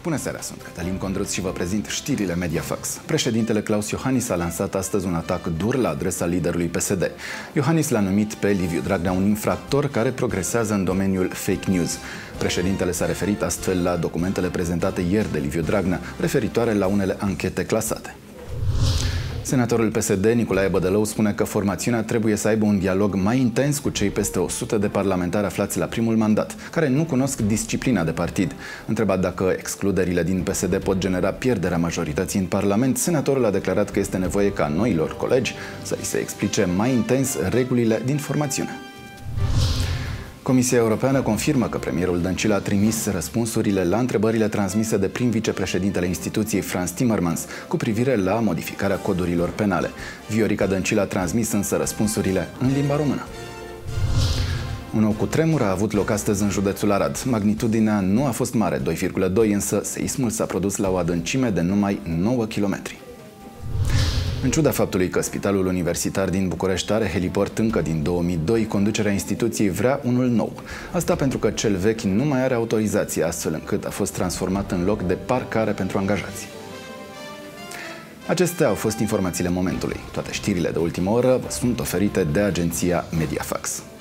Bună seara, sunt Cătălin Condruț și vă prezint știrile Mediafax. Președintele Klaus Iohannis a lansat astăzi un atac dur la adresa liderului PSD. Iohannis l-a numit pe Liviu Dragnea un infractor care progresează în domeniul fake news. Președintele s-a referit astfel la documentele prezentate ieri de Liviu Dragnea, referitoare la unele anchete clasate. Senatorul PSD, Nicolae Bădălău, spune că formațiunea trebuie să aibă un dialog mai intens cu cei peste 100 de parlamentari aflați la primul mandat, care nu cunosc disciplina de partid. Întrebat dacă excluderile din PSD pot genera pierderea majorității în Parlament, senatorul a declarat că este nevoie ca noilor colegi să îi se explice mai intens regulile din formațiune. Comisia Europeană confirmă că premierul Dăncilă a trimis răspunsurile la întrebările transmise de prim vicepreședintele instituției Frans Timmermans cu privire la modificarea codurilor penale. Viorica Dăncilă a transmis însă răspunsurile în limba română. Un nou cutremur a avut loc astăzi în județul Arad. Magnitudinea nu a fost mare, 2,2, însă seismul s-a produs la o adâncime de numai 9 km. În ciuda faptului că Spitalul Universitar din București are heliport încă din 2002, conducerea instituției vrea unul nou. Asta pentru că cel vechi nu mai are autorizație, astfel încât a fost transformat în loc de parcare pentru angajați. Acestea au fost informațiile momentului. Toate știrile de ultimă oră vă sunt oferite de agenția Mediafax.